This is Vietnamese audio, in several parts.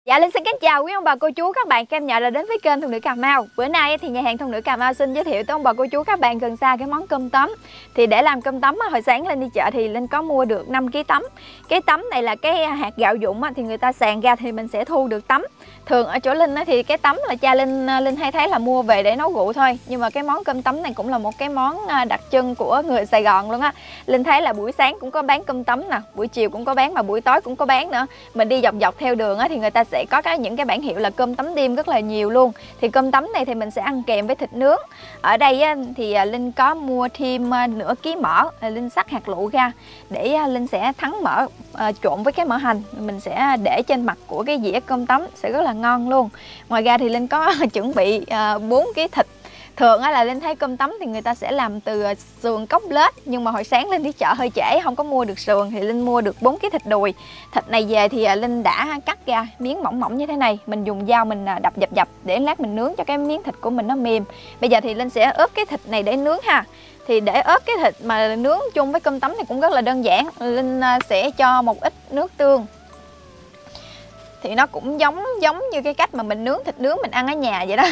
Dạ, Linh xin kính chào quý ông bà cô chú các bạn, Kem Nhật là đến với kênh Phụ Nữ Cà Mau. Bữa nay thì nhà hàng Phụ Nữ Cà Mau xin giới thiệu tới ông bà cô chú các bạn gần xa cái món cơm tấm. Thì để làm cơm tấm, hồi sáng Linh đi chợ thì Linh có mua được 5 kg tấm. Cái tấm này là cái hạt gạo dụng thì người ta sàn ra thì mình sẽ thu được tấm. Thường ở chỗ Linh thì cái tấm là cha Linh hay thấy là mua về để nấu rượu thôi. Nhưng mà cái món cơm tấm này cũng là một cái món đặc trưng của người Sài Gòn luôn á. Linh thấy là buổi sáng cũng có bán cơm tấm nè, buổi chiều cũng có bán, mà buổi tối cũng có bán nữa. Mình đi dọc dọc theo đường thì người ta sẽ có những cái bảng hiệu là cơm tấm đêm rất là nhiều luôn. Thì cơm tấm này thì mình sẽ ăn kèm với thịt nướng. Ở đây thì Linh có mua thêm nửa ký mỡ, Linh xắt hạt lựu ra để Linh sẽ thắng mỡ trộn với cái mỡ hành, mình sẽ để trên mặt của cái dĩa cơm tấm sẽ rất là ngon luôn. Ngoài ra thì Linh có chuẩn bị 4 kg thịt. Thường là Linh thấy cơm tấm thì người ta sẽ làm từ sườn cốt lết, nhưng mà hồi sáng Linh đi chợ hơi trễ không có mua được sườn thì Linh mua được 4 kg thịt đùi. Thịt này về thì Linh đã cắt ra miếng mỏng mỏng như thế này, mình dùng dao mình đập dập để lát mình nướng cho cái miếng thịt của mình nó mềm. Bây giờ thì Linh sẽ ướp cái thịt này để nướng ha. Thì để ướp cái thịt mà nướng chung với cơm tấm thì cũng rất là đơn giản. Linh sẽ cho một ít nước tương. Thì nó cũng giống như cái cách mà mình nướng thịt nướng mình ăn ở nhà vậy đó.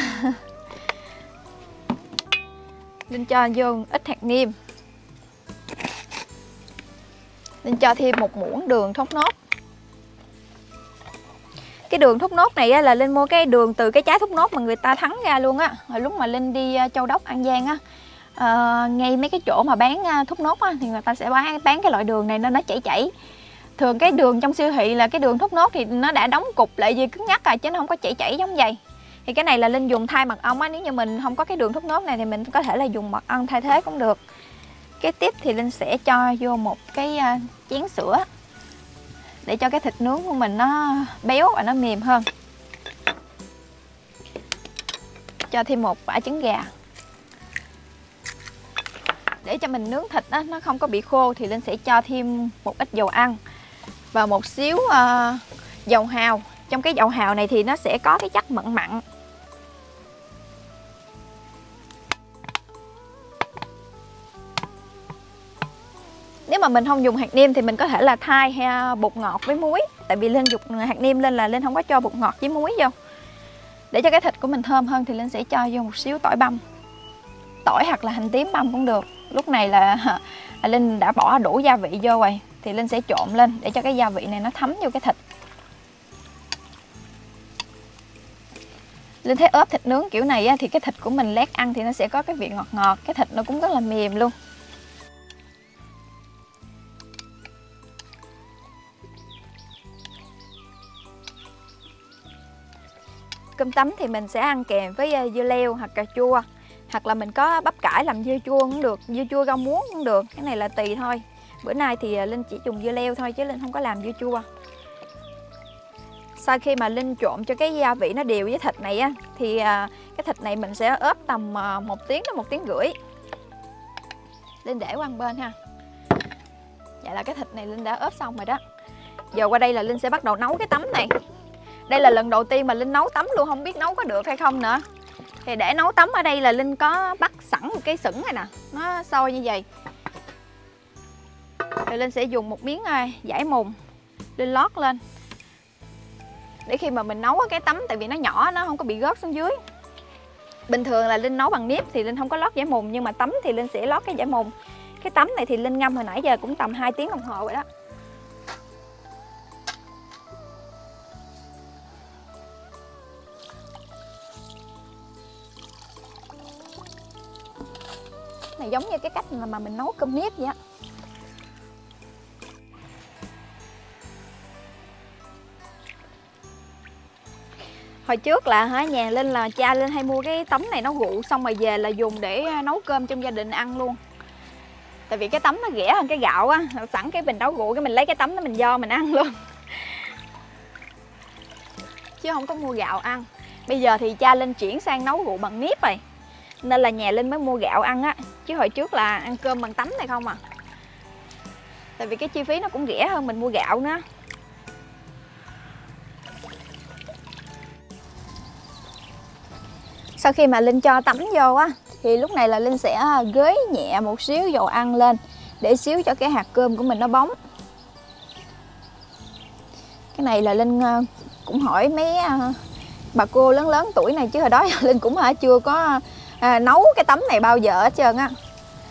Linh cho vô ít hạt nêm. Linh cho thêm một muỗng đường thốt nốt. Cái đường thốt nốt này là Linh mua cái đường từ cái trái thốt nốt mà người ta thắng ra luôn á. Hồi lúc mà Linh đi Châu Đốc, An Giang á, ngay mấy cái chỗ mà bán thốt nốt thì người ta sẽ bán cái loại đường này nên nó chảy. Thường cái đường trong siêu thị là cái đường thốt nốt thì nó đã đóng cục lại gì cứng nhắc rồi, chứ nó không có chảy giống vậy. Thì cái này là Linh dùng thay mật ong nếu như mình không có cái đường thốt nốt này thì mình có thể là dùng mật ong thay thế cũng được. Cái tiếp thì Linh sẽ cho vô một cái chén sữa để cho cái thịt nướng của mình nó béo và nó mềm hơn. Cho thêm một quả trứng gà. Để cho mình nướng thịt nó không có bị khô thì Linh sẽ cho thêm một ít dầu ăn và một xíu dầu hào. Trong cái dầu hào này thì nó sẽ có cái chất mặn mặn. Nếu mà mình không dùng hạt nêm thì mình có thể là thay bột ngọt với muối. Tại vì Linh dùng hạt nêm lên là Linh không có cho bột ngọt với muối vô. Để cho cái thịt của mình thơm hơn thì Linh sẽ cho vô một xíu tỏi băm. Tỏi hoặc là hành tím băm cũng được. Lúc này là Linh đã bỏ đủ gia vị vô rồi. Thì Linh sẽ trộn lên để cho cái gia vị này nó thấm vô cái thịt. Linh thấy ốp thịt nướng kiểu này thì cái thịt của mình lát ăn thì nó sẽ có cái vị ngọt ngọt. Cái thịt nó cũng rất là mềm luôn. Cơm tấm thì mình sẽ ăn kèm với dưa leo hoặc cà chua. Hoặc là mình có bắp cải làm dưa chua cũng được, dưa chua rau muống cũng được. Cái này là tùy thôi. Bữa nay thì Linh chỉ dùng dưa leo thôi chứ Linh không có làm dưa chua. Sau khi mà Linh trộn cho cái gia vị nó đều với thịt này thì cái thịt này mình sẽ ướp tầm 1 tiếng đến 1 tiếng rưỡi. Linh để qua một bên ha. Vậy là cái thịt này Linh đã ướp xong rồi đó. Giờ qua đây là Linh sẽ bắt đầu nấu cái tấm này. Đây là lần đầu tiên mà Linh nấu tấm luôn, không biết nấu có được hay không nữa. Thì để nấu tấm ở đây là Linh có bắt sẵn một cái sửng này nè, nó sôi như vậy. Rồi Linh sẽ dùng một miếng vải mùng Linh lót lên. Để khi mà mình nấu cái tấm, tại vì nó nhỏ nó không có bị rớt xuống dưới. Bình thường là Linh nấu bằng nếp thì Linh không có lót vải mùng, nhưng mà tấm thì Linh sẽ lót cái vải mùng. Cái tấm này thì Linh ngâm hồi nãy giờ cũng tầm 2 tiếng đồng hồ rồi đó. Này giống như cái cách mà mình nấu cơm nếp vậy á. Hồi trước là nhà Linh là cha Linh hay mua cái tấm này nó rượu xong rồi về là dùng để nấu cơm trong gia đình ăn luôn. Tại vì cái tấm nó rẻ hơn cái gạo sẵn cái bình nấu rượu cái mình lấy cái tấm đó mình vo mình ăn luôn. Chứ không có mua gạo ăn. Bây giờ thì cha Linh chuyển sang nấu rượu bằng nếp rồi. Nên là nhà Linh mới mua gạo ăn chứ hồi trước là ăn cơm bằng tấm này không à. Tại vì cái chi phí nó cũng rẻ hơn mình mua gạo nữa. Sau khi mà Linh cho tấm vô thì lúc này là Linh sẽ gới nhẹ một xíu dầu ăn lên để xíu cho cái hạt cơm của mình nó bóng. Cái này là Linh cũng hỏi mấy bà cô lớn lớn tuổi này, chứ hồi đó Linh cũng chưa có nấu cái tấm này bao giờ hết trơn á.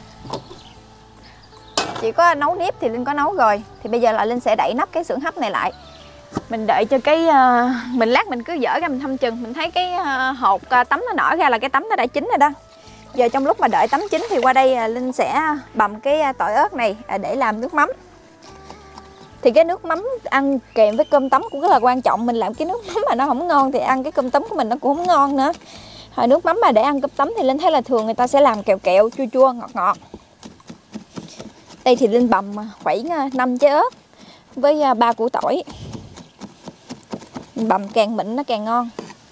Chỉ có nấu nếp thì Linh có nấu rồi. Thì bây giờ là Linh sẽ đậy nắp cái xưởng hấp này lại. Mình đợi cho cái mình lát mình cứ dở ra mình thăm chừng. Mình thấy cái hột tấm nó nở ra là cái tấm nó đã chín rồi đó. Giờ trong lúc mà đợi tấm chín thì qua đây Linh sẽ bằm cái tỏi ớt này để làm nước mắm. Thì cái nước mắm ăn kèm với cơm tấm cũng rất là quan trọng. Mình làm cái nước mắm mà nó không ngon thì ăn cái cơm tấm của mình nó cũng không ngon nữa. Nước mắm mà để ăn cơm tấm thì Linh thấy là thường người ta sẽ làm kẹo kẹo, chua chua, ngọt ngọt. Đây thì Linh bằm khoảng 5 trái ớt với 3 củ tỏi. Bằm càng mịn nó càng ngon.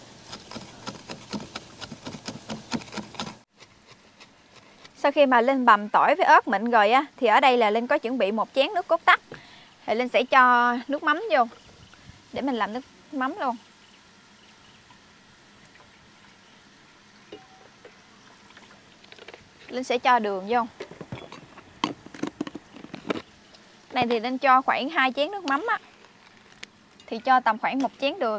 Sau khi mà Linh bằm tỏi với ớt mịn rồi á, thì ở đây là Linh có chuẩn bị một chén nước cốt tắc. Thì Linh sẽ cho nước mắm vô để mình làm nước mắm luôn. Linh sẽ cho đường vô. Này thì Linh cho khoảng 2 chén nước mắm á, thì cho tầm khoảng 1 chén đường.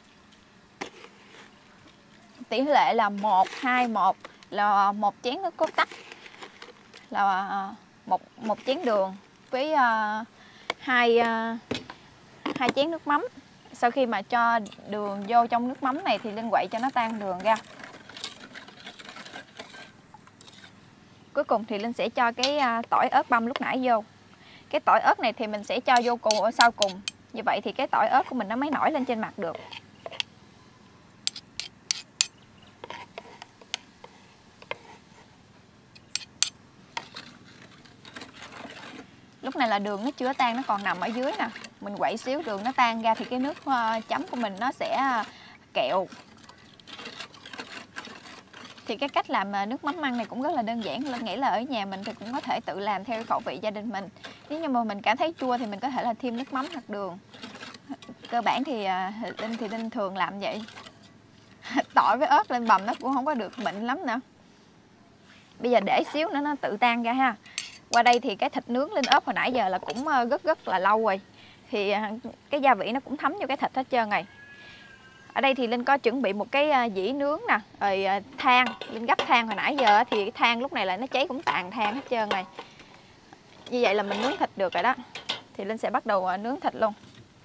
Tỷ lệ là 1:2:1, là 1 chén nước cốt tắc là một chén đường với 2 chén nước mắm. Sau khi mà cho đường vô trong nước mắm này thì Linh quậy cho nó tan đường ra. Cuối cùng thì Linh sẽ cho cái tỏi ớt băm lúc nãy vô. Cái tỏi ớt này thì mình sẽ cho vô cùng ở sau cùng. Như vậy thì cái tỏi ớt của mình nó mới nổi lên trên mặt được. Lúc này là đường nó chưa tan, nó còn nằm ở dưới nè. Mình quậy xíu đường nó tan ra thì cái nước chấm của mình nó sẽ kẹo. Thì cái cách làm nước mắm măng này cũng rất là đơn giản. Linh nghĩ là ở nhà mình thì cũng có thể tự làm theo khẩu vị gia đình mình. Nếu như mà mình cảm thấy chua thì mình có thể là thêm nước mắm hoặc đường. Cơ bản thì Linh thường làm vậy. Tỏi với ớt lên bằm nó cũng không có được mịn lắm nữa. Bây giờ để xíu nữa nó tự tan ra ha. Qua đây thì cái thịt nướng Linh ốp hồi nãy giờ là cũng rất là lâu rồi. Thì cái gia vị nó cũng thấm vô cái thịt hết trơn rồi. Ở đây thì Linh có chuẩn bị một cái dĩ nướng nè, rồi than. Linh gấp than hồi nãy giờ thì cái than lúc này là nó cháy cũng tàn than hết trơn rồi. Như vậy là mình nướng thịt được rồi đó. Thì Linh sẽ bắt đầu nướng thịt luôn.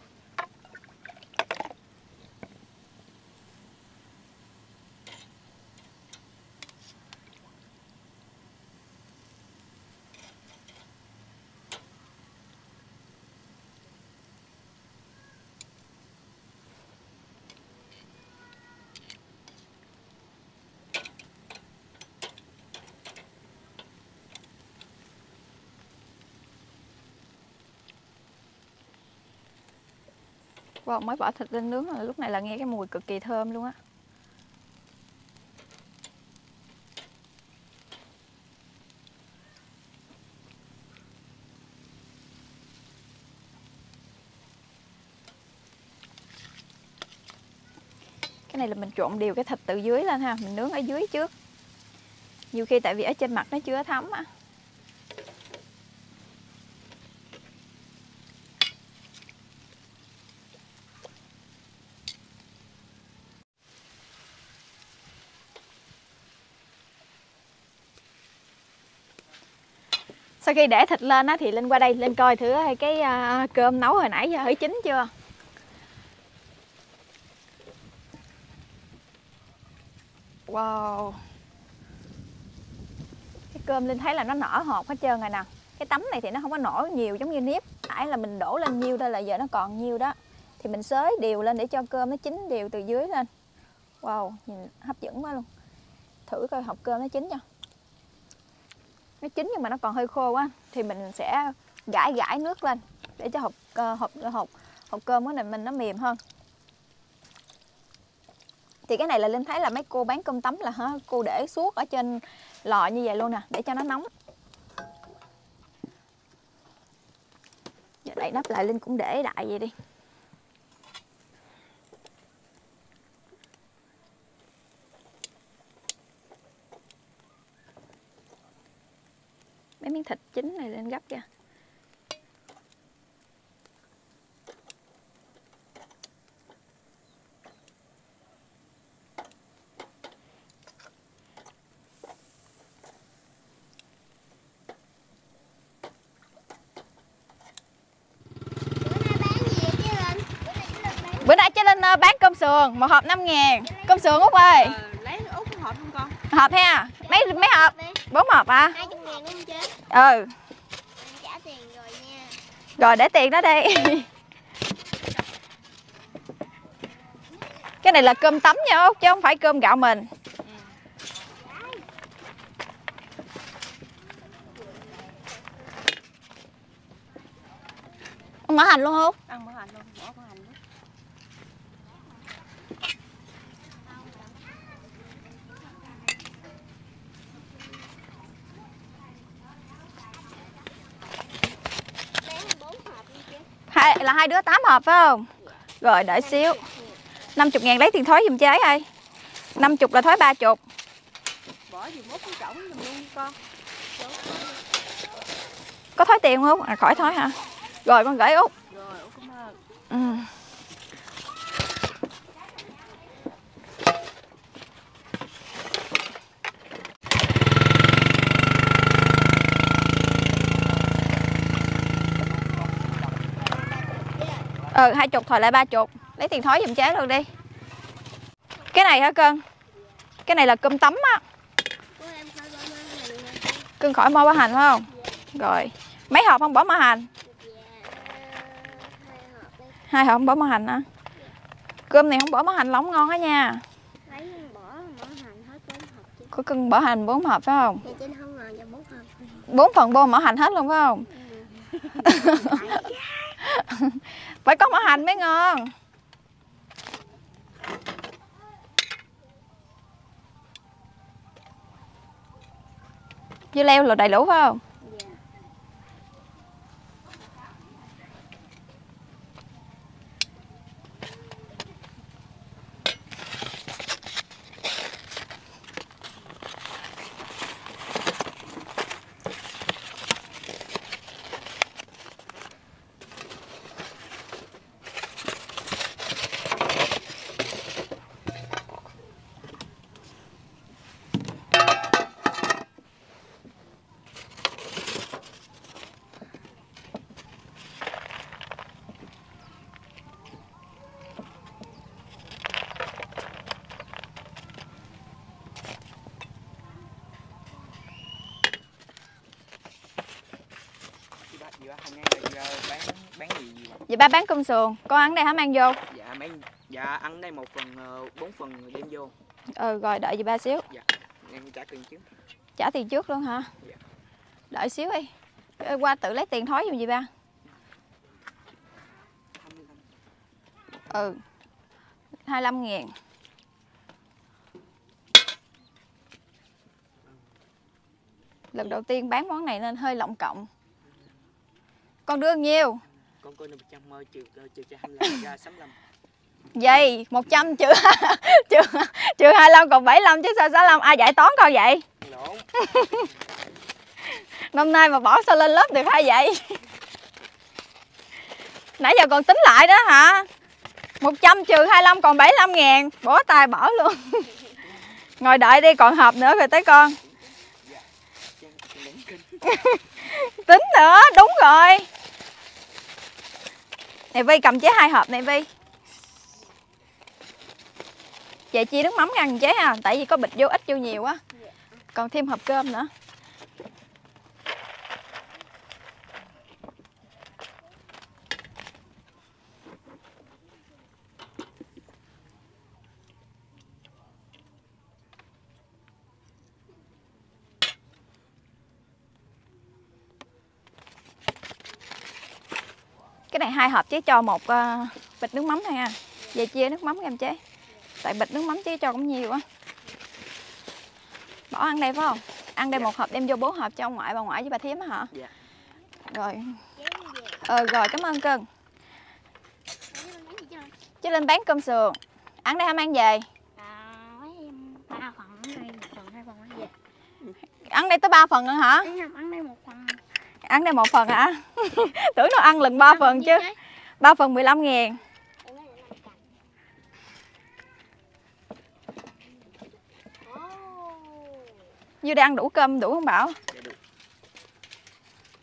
Wow, mới bỏ thịt lên nướng là lúc này là nghe cái mùi cực kỳ thơm luôn á. Cái này là mình trộn đều cái thịt từ dưới lên ha, mình nướng ở dưới trước. Nhiều khi tại vì ở trên mặt nó chưa thấm á. Sau khi để thịt lên á thì Linh qua đây Linh coi thử cái cơm nấu hồi nãy giờ chín chưa. Wow. Cái cơm Linh thấy là nó nở hột hết trơn rồi nè. Cái tấm này thì nó không có nổi nhiều giống như nếp. Nãy là mình đổ lên nhiêu thôi là giờ nó còn nhiêu đó. Thì mình xới đều lên để cho cơm nó chín đều từ dưới lên. Wow, nhìn hấp dẫn quá luôn. Thử coi hộp cơm nó chín chưa. Nó chín nhưng mà nó còn hơi khô quá. Thì mình sẽ gãi nước lên để cho hộp cơm của mình nó mềm hơn. Thì cái này là Linh thấy là mấy cô bán cơm tấm là cô để suốt ở trên lò như vậy luôn nè, để cho nó nóng. Giờ đậy nắp lại Linh cũng để đại vậy đi. Mấy miếng thịt chín này Linh gấp ra. lên bán cơm sườn, một hộp 5.000. Cơm sườn Út ơi. Lấy Út một hộp không con? Hộp ha. Mấy hộp? 4 hộp hả? 200.000 đúng không chị? Ừ. Trả tiền rồi nha. Rồi để tiền đó đi. Cái này là cơm tấm nha Út, chứ không phải cơm gạo mình. Ông mở hành luôn Út. Ăn mỡ hành luôn, bỏ mỡ hành luôn. Hai đứa 8 hộp phải không? Rồi đợi xíu. 50.000 lấy tiền thối giùm chế ơi. 50 là thối 30. Bỏ gì mốt cái trỏng giùm luôn con. Có thối tiền không Út? À khỏi thối hả? Rồi con gửi Út. Rồi Út cảm ơn. Ừ. Ừ 20 thôi lại 30. Lấy tiền thối giùm chế luôn đi. Cái này hả cưng? Cái này là cơm tấm á. Cưng khỏi mua bả hành phải không? Rồi. Mấy hộp không bỏ mỡ hành? 2 hộp không bỏ mỡ hành hả? Cơm này không bỏ mỡ hành là không ngon á nha. Có cưng bỏ hành 4 hộp phải không? 4 phần bô mỡ hành hết luôn phải không? Phải có mỡ hành mới ngon. Dưa leo là đầy đủ phải không? Bán gì vậy? Vậy ba bán cơm sườn, con ăn đây hả mang vô? Dạ ăn đây 1 phần 4 phần đem vô. Ừ rồi đợi dì ba xíu. Dạ em trả tiền trước. Trả tiền trước luôn hả? Dạ. Đợi xíu đi. Qua tự lấy tiền thối giùm dì ba. 25. Ừ 25.000. Lần đầu tiên bán món này nên hơi lộng cộng. Con đưa nhiêu? Con coi 100 trừ cho 25 ra 65. Vậy 100 trừ 25 còn 75 chứ sao 65 ai dạy toán con vậy? Lộn. Năm nay mà bỏ sao lên lớp được hay vậy? Nãy giờ còn tính lại đó hả? 100 trừ 25 còn 75.000. Bỏ tay bỏ luôn. Ngồi đợi đi còn hộp nữa rồi tới con. Tính nữa, đúng rồi. Này Vi cầm chế 2 hộp này Vi. Vậy chia nước mắm ra chế ha, tại vì có bịch vô ít vô nhiều á. Còn thêm hộp cơm nữa. Cái này 2 hộp chế cho một bịch nước mắm thôi ha. Về chia nước mắm em chế. Tại bịch nước mắm chế cho cũng nhiều á. Bỏ ăn đây phải không? Ăn đây 1 hộp đem vô 4 hộp cho ông ngoại, bà ngoại với bà thím á hả? Dạ. Rồi. Rồi cảm ơn cưng. Chứ lên bán cơm sườn. Ăn đây hả mang về? 3 phần, ăn đây 1 phần, 2 phần ăn về. Ăn đây tới 3 phần nữa hả? Ăn đây 1 phần. Ăn đây 1 phần hả? Tưởng nó ăn lần 3 phần chứ. 3 phần 15.000. Như đây ăn đủ cơm đủ không Bảo? Dạ được.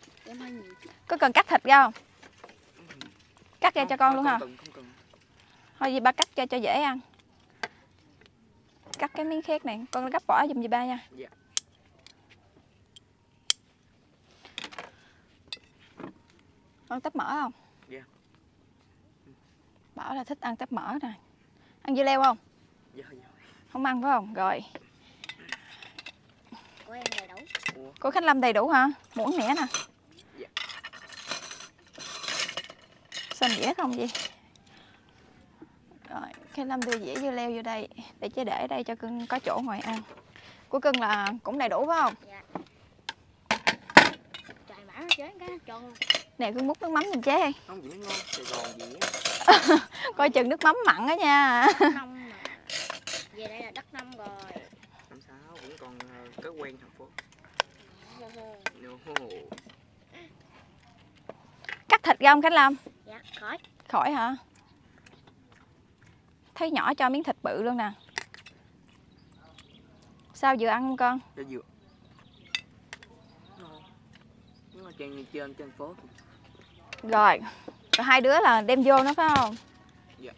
Có cần cắt thịt ra không? Cắt ra cho con luôn hả? Không cần. Thôi dì ba cắt cho dễ ăn. Cắt cái miếng khác này, con gấp vỏ giùm dì ba nha. Dạ. Ăn tép mỡ không? Dạ. Bảo là thích ăn tép mỡ nè. Ăn dưa leo không? Dạ, dạ. Không ăn phải không? Rồi. Của em đầy đủ. Của Khánh Lâm đầy đủ hả? Muỗng nẻ nè. Dạ. Xem dĩa không vậy? Rồi, Khánh Lâm đưa dĩa dưa leo vô đây để chế để ở đây cho cưng có chỗ ngồi ăn. Của cưng là cũng đầy đủ phải không? Dạ. Trời mã nó chế cái tròn luôn. Nè cưng múc nước mắm giùm chế đi. Không gì nó ngon, Sài Gòn gì á. Coi chừng nước mắm mặn đó nha. Đất nông mà. Về đây là đất nông rồi. Không sao, vẫn còn có quen thành phố. No. Cắt thịt ra không Khánh Lâm? Dạ, khỏi. Khỏi hả? Thấy nhỏ cho miếng thịt bự luôn nè. Sao vừa ăn không con? Cho dừa. Ngon. Nó là trên phố. Rồi, rồi hai đứa là đem vô nó phải không? Dạ.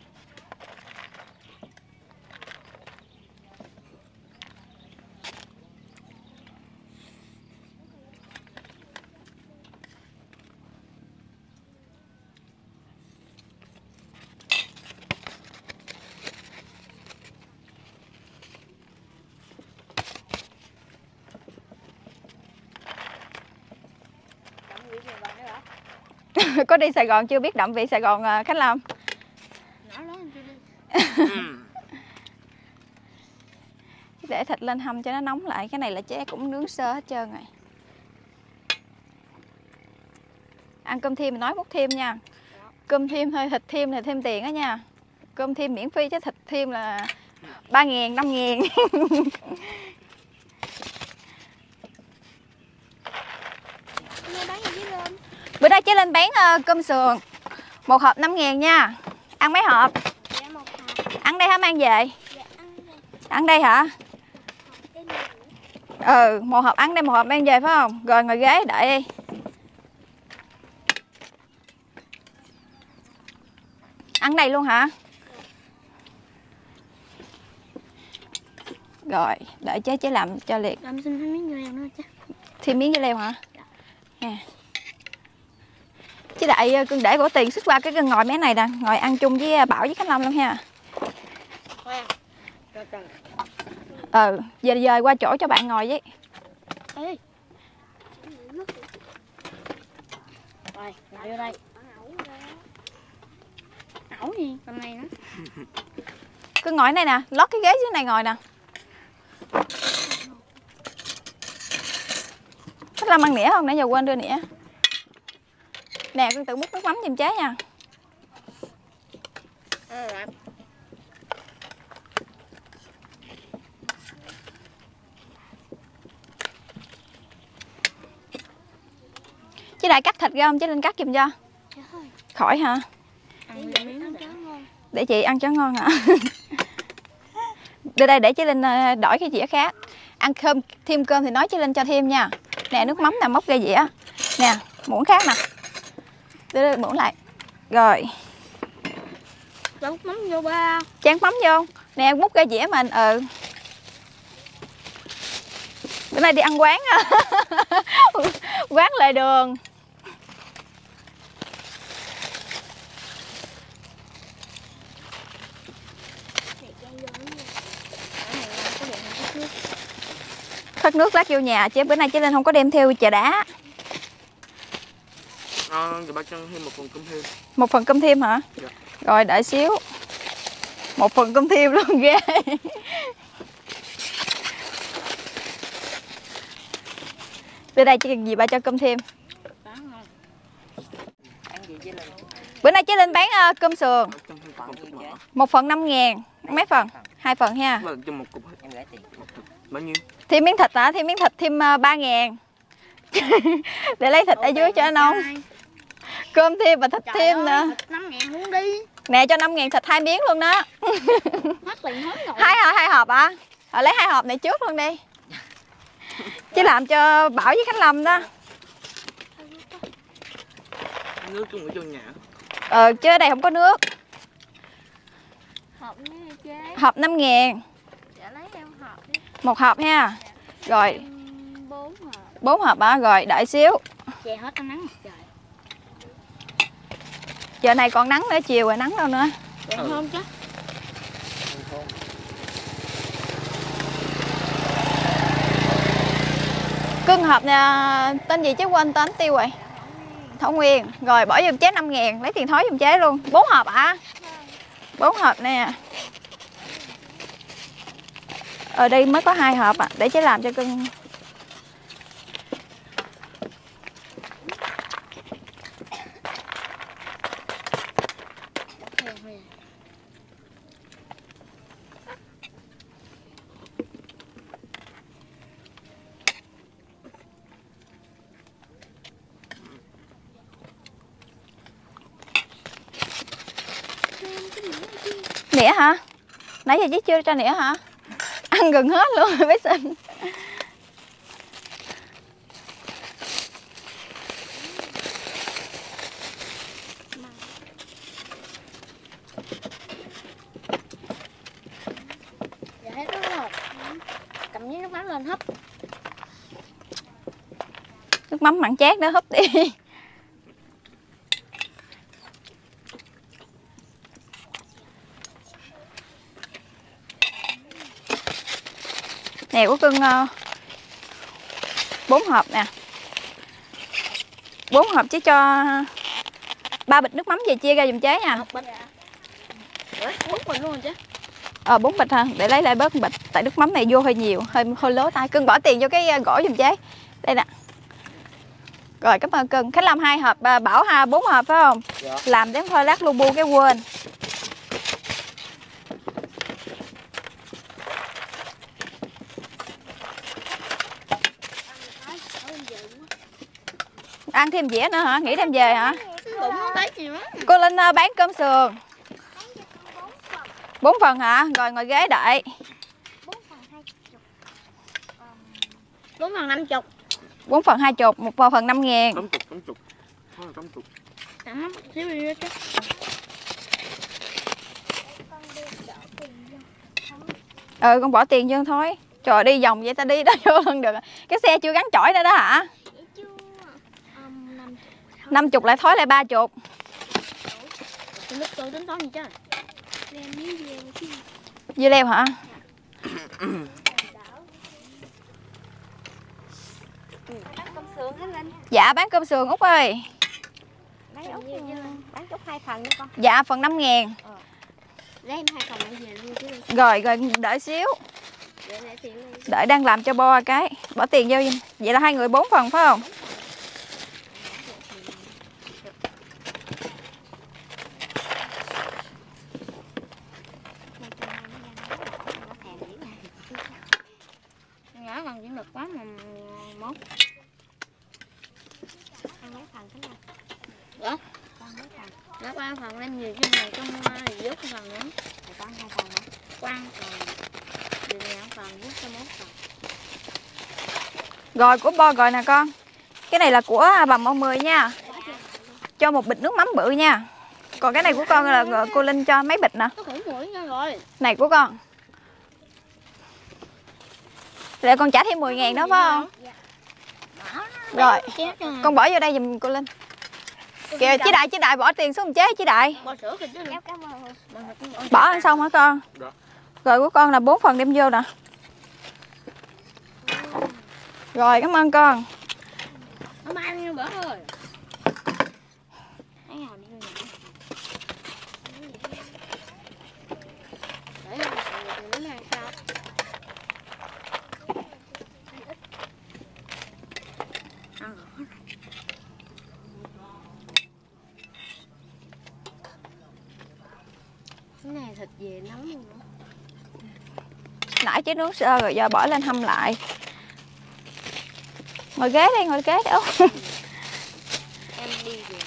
Có đi Sài Gòn chưa biết đậm vị Sài Gòn Khánh Lâm? Nhỏ lớn em chưa đi. Để thịt lên hâm cho nó nóng lại. Cái này là chế cũng nướng sơ hết trơn rồi. Ăn cơm thêm mình nói múc thêm nha. Cơm thêm thôi, thịt thêm là thêm tiền đó nha. Cơm thêm miễn phí chứ thịt thêm là 3.000, 5.000. Bán gì với lên? Bữa nay chế lên bán cơm sườn. Một hộp 5.000 nha. Ăn mấy hộp? Dạ một hộp. Ăn đây hả mang về? Dạ ăn đây. Ăn đây hả? Cái này. Ừ, một hộp ăn đây, một hộp mang về phải không? Rồi ngồi ghế đợi đi. Ăn đây luôn hả? Rồi, đợi chế làm cho liệt. Làm xin thêm miếng dưa leo nữa chứ. Thêm miếng dưa leo hả? Nè. Chứ đại cưng để bỏ tiền sức qua cái cưng ngồi mấy này nè, ngồi ăn chung với Bảo với Khánh Lâm luôn ha. Về dời qua chỗ cho bạn ngồi với. Ê. Rồi, ngồi vô đây. Ẩu gì? Con này nữa. Cứ ngồi này nè, lót cái ghế dưới này ngồi nè. Khánh Lâm ăn nĩa không? Nãy giờ quên đưa nĩa. Nè, con tự múc nước mắm giùm chế nha. Chứ đại cắt thịt ra không? Chứ Linh cắt giùm cho. Khỏi hả? Ăn miếng cho ngon. Để chị ăn cho ngon hả? Đưa đây để chị Linh đổi cái dĩa khác. Ăn cơm, thêm cơm thì nói chị Linh cho thêm nha. Nè, nước mắm nè, móc ra dĩa. Nè, muỗng khác nè. Đưa muỗng lại. Rồi. Múc mắm vô ba. Chan mắm vô. Nè, múc ra dĩa mình. Ừ. Bữa nay đi ăn quán. Quán lề đường. Khất nước lát vô nhà chứ bữa nay chị Linh không có đem theo chà đá. Rồi ba chân thêm một phần cơm thêm. Một phần cơm thêm hả? Dạ. Rồi đợi xíu. Một phần cơm thêm luôn ghê. Đưa đây chỉ cần gì ba cho cơm thêm. Bữa nay chị Linh bán cơm sườn. Một phần 5.000. Mấy phần? 2 phần ha. Cho một cục em gửi tiền. Bao nhiêu? Thêm miếng thịt hả? Thêm miếng thịt thêm 3.000. Để lấy thịt ở dưới cho nó ngon. Cơm thêm và thịt thêm nữa. 5.000 muốn đi. Nè cho 5.000 thịt 2 miếng luôn đó. Hết tiền hết rồi. Hai hộp hả? Rồi lấy 2 hộp này trước luôn đi. Chứ làm cho Bảo với Khánh Lâm đó. Nước chung ở trong nhà. Chứ ở đây không có nước. Hộp nữa hả chế? Hộp 5.000. Dạ lấy em hộp đi. Một hộp ha. Rồi Em 4 hộp. 4 hộp á. Rồi đợi xíu. Chè hết có nắng mặt trời. Giờ này còn nắng nữa, chiều rồi nắng đâu nữa. Dạ không chứ. Cưng hộp nè, tên gì chứ quên tên tiêu rồi. Thảo Nguyên. Rồi bỏ giùm chế 5.000, lấy tiền thối giùm chế luôn. 4 hộp hả? 4 hộp nè. Ở đây mới có 2 hộp à, để chế làm cho cưng. Nĩa hả? Nãy giờ chứ chưa cho nĩa hả? Ăn gần hết luôn rồi bé Sinh. Dạ hết nước rồi. Cầm với nước mắm lên hấp. Nước mắm mặn chát đó, húp đi. Nè của cưng 4 hộp nè. 4 hộp chứ cho 3 bịch nước mắm về chia ra dùm chế nha. 4 bịch luôn rồi chứ. 4 bịch hả? Để lấy lại bớt một bịch. Tại nước mắm này vô hơi nhiều, hơi lố tay. Cưng bỏ tiền vô cái gỗ dùm chế. Đây nè. Rồi cảm ơn cưng. Khánh Lâm 2 hộp, Bảo 4 hộp phải không? Dạ. Làm đến thôi lát lu bu cái quên. Ăn thêm dĩa nữa hả? Nghỉ thêm về hả? Bụng không thấy gì nữa. Cô Linh bán cơm sườn 4 phần hả? Rồi ngồi ghế đợi. 4 phần 50. 4 phần 20, 1 phần 5.000. 80. Thôi 80. Tắm xíu đi chứ. Ừ con bỏ tiền vô thôi. Trời đi vòng vậy ta đi đó vô lần được. Cái xe chưa gắn chổi nữa đó hả? 50 lại thối lại 30. Lúc tôi tính toán gì chứ? Dưa leo hả? Dạ bán cơm sườn Út ơi. Bán chút 2 phần nữa con. Dạ phần 5.000. Lấy em 2 phần lại về luôn chứ. Rồi đợi xíu. Đợi đang làm cho bo cái. Bỏ tiền vô. Vậy là 2 người 4 phần phải không? Nhỏ còn chỉ được quá mà mốt. Ăn mấy phần thế nào? Dạ? Con mấy phần? Nó 3 phần lên nhiều chứ mà trong dốt phần nữa. Thì con 2 phần hả? Quan phần. Điều này phần dốt cho 1 phần. Rồi của bo rồi nè con. Cái này là của bà Mậu 10 nha. Cho 1 bịch nước mắm bự nha. Còn cái này của con là cô Linh cho mấy bịch nè. Nó khủng mũi nha rồi. Này của con. Để con trả thêm 10.000 đó phải không? Rồi con bỏ vô đây giùm cô Linh. Kìa chị Đại bỏ tiền xuống chế chị Đại. Bỏ sữa kìa chứ. Bỏ ăn xong hả con? Rồi của con là 4 phần đem vô nè. Rồi cảm ơn con. Nó mang như bữa thôi. Cái này thịt về nóng luôn nữa. Nãy chế nướng sơ rồi giờ bỏ lên hâm lại. Ngồi ghế đi, ngồi ghế đâu. Em đi về.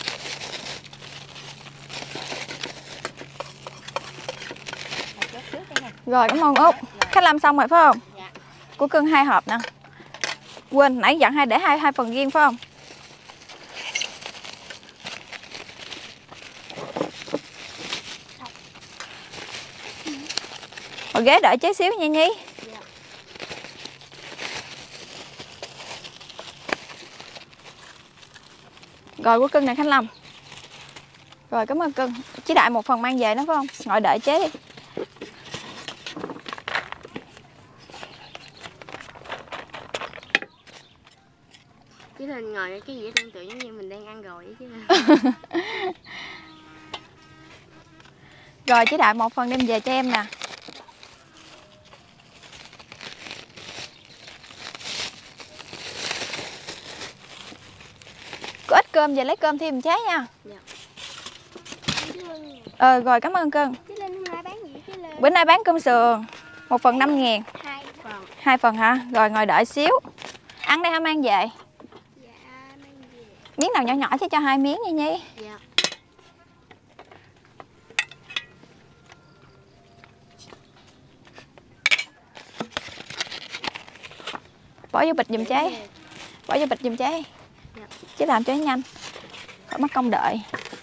Rồi cảm ơn Út. Khách làm xong rồi phải không? Dạ. Của cưng 2 hộp nè. Quên nãy dặn để hai phần riêng phải không? Ngồi ghế đợi chế xíu nha Nhi. Dạ. Rồi của cưng nè Khánh Lâm. Rồi cảm ơn cưng. Chỉ Đại một phần mang về nó phải không? Ngồi đợi chế đi. Chứ Linh ngồi cái gì tương tự giống như mình đang ăn rồi vậy chứ. Rồi Chỉ Đại một phần đem về cho em nè. Có ít cơm về lấy cơm thêm một trái nha. Rồi cảm ơn cưng. Chứ Linh hôm nay bán gì chứ Linh? Bữa nay bán cơm sườn 1 phần 5.000. 2 phần. 2 phần hả? Rồi ngồi đợi xíu. Ăn đây hả mang về? Dạ, mang về. Miếng nào nhỏ nhỏ chứ cho 2 miếng nha Nhi. Dạ. Bỏ vô bịch giùm chế. Bỏ vô bịch giùm chế. Dạ. Chứ làm cho nó nhanh. Khỏi mất công đợi.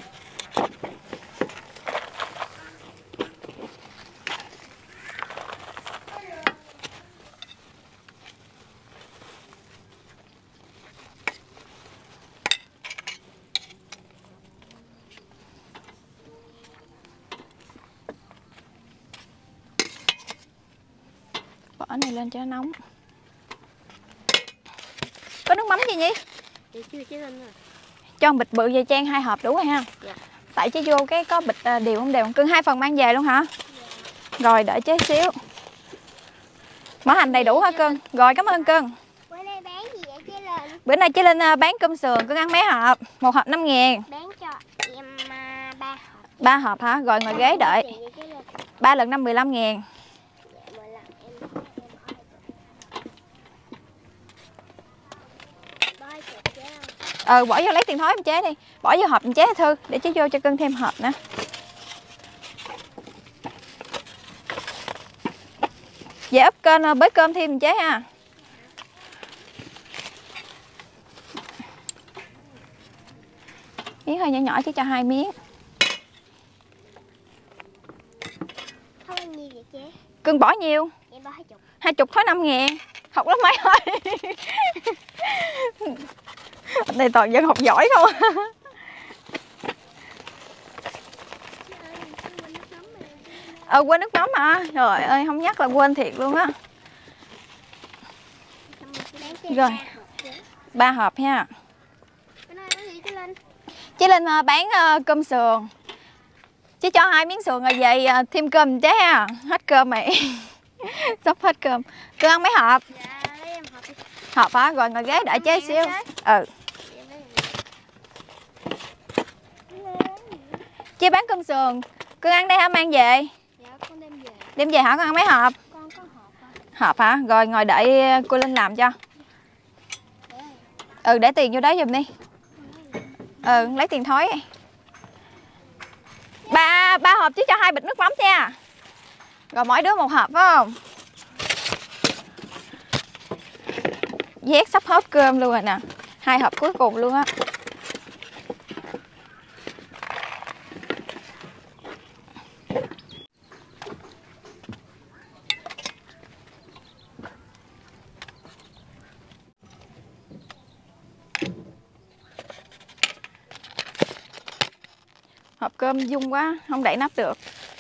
Bỏ này lên cho nó nóng. Có nước mắm gì Nhi? Dạ chưa chứ Linh rồi. Cho một bịch bự về chan 2 hộp đủ rồi ha. Dạ. Tại chứ vô cái có bịch đều không đều. Cưng 2 phần mang về luôn hả? Dạ. Rồi đợi chế xíu. Mỡ hành đầy đủ hả cưng? Rồi cảm ơn cưng. Bữa nay bán gì vậy chứ Linh? Bữa nay chế Linh bán cơm sườn, cưng ăn mấy hộp? 1 hộp 5.000. Bán cho em 3 hộp. 3 hộp hả? Rồi ngồi ghế đợi. 3 lần 5 15.000. Bỏ vô lấy tiền thối em chế đi. Bỏ vô hộp em chế Thư. Để chế vô cho cưng thêm hộp nữa. Về úp kênh bới cơm thêm em chế ha. Miếng hơi nhỏ nhỏ chứ cho 2 miếng. Không ăn nhiều vậy chế? Cưng bỏ nhiêu? Em bỏ 20. 20 thối 5.000. Học lớp mấy thôi. Đây toàn dân học giỏi không. Quên nước mắm hả? Trời ơi không nhắc là quên thiệt luôn á. Rồi 3 hộp ha. Chị Linh bán cơm sườn. Chứ cho 2 miếng sườn rồi về thêm cơm chế ha. Hết cơm mày. Sắp hết cơm. Cứ ăn mấy hộp? Dạ, lấy em hộp đi. Hộp hả? Rồi ngồi ghế đợi chế xíu. Chị bán cơm sườn. Cứ ăn đây hả mang về? Dạ, con đem về. Đem về hả? Con ăn mấy hộp? Con có hộp con. Hộp hả? Rồi ngồi đợi cô Linh làm cho. Để tiền vô đó giùm đi. Lấy tiền thối. 3 hộp chứ cho 2 bịch nước mắm nha. Rồi mỗi đứa 1 hộp phải không? Vét sắp hết cơm luôn rồi nè. 2 hộp cuối cùng luôn á. Hộp cơm dung quá, không đậy nắp được.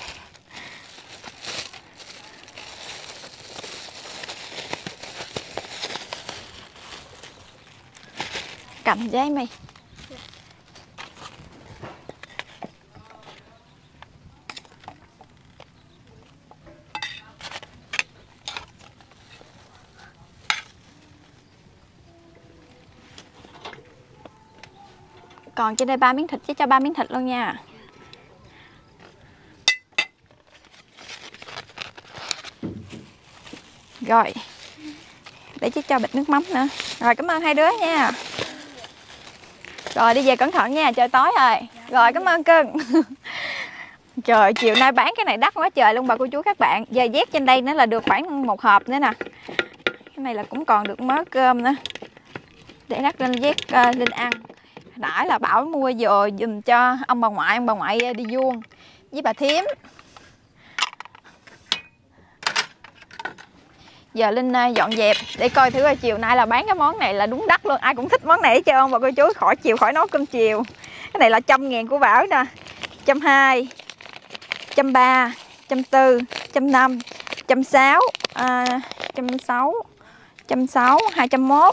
Cầm giấy mày. Còn trên đây 3 miếng thịt chứ cho 3 miếng thịt luôn nha. Rồi. Để chứ cho bịch nước mắm nữa. Rồi cảm ơn 2 đứa nha. Rồi đi về cẩn thận nha, trời tối rồi. Rồi cảm ơn cưng. Trời chiều nay bán cái này đắt quá trời luôn bà cô chú các bạn. Giờ vét trên đây nữa là được khoảng 1 hộp nữa nè. Cái này là cũng còn được mớ cơm nữa. Để lát lên vét Linh ăn. Nãy là bảo mua vừa dùm cho ông bà ngoại đi vuông với bà thím. Giờ Linh dọn dẹp để coi thử coi chiều nay là bán cái món này là đúng đắt luôn. Ai cũng thích món này hết trơn ông bà cô chú, khỏi nấu cơm chiều. Cái này là 100.000 của Bảo nè. 120, 130, 140, 150, 160, 160, 160, 201,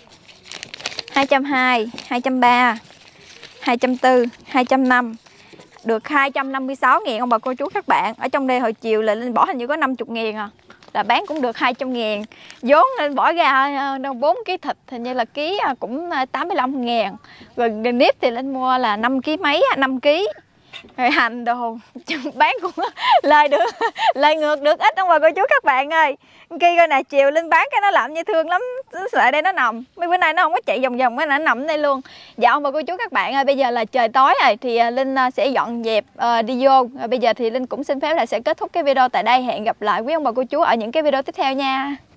220, 230, 240, 250. Được 256.000 ông bà cô chú các bạn. Ở trong đây hồi chiều là Linh bỏ hình như có 50.000 à. Là bán cũng được 200.000. Vốn Linh bỏ ra 4 kg thịt hình như là ký cũng 85.000. Rồi nếp thì Linh mua là 5 kg mấy, 5 kg. Rồi hành đồ bán cũng lời ngược được ít ông bà cô chú các bạn ơi. Kia coi nè, chiều Linh bán cái nó làm như thương lắm. Lại đây nó nằm. Mấy bữa nay nó không có chạy vòng vòng, cái nó nằm đây luôn. Dạ ông bà cô chú các bạn ơi, bây giờ là trời tối rồi thì Linh sẽ dọn dẹp đi vô. Bây giờ thì Linh cũng xin phép là sẽ kết thúc cái video tại đây. Hẹn gặp lại quý ông bà cô chú ở những cái video tiếp theo nha.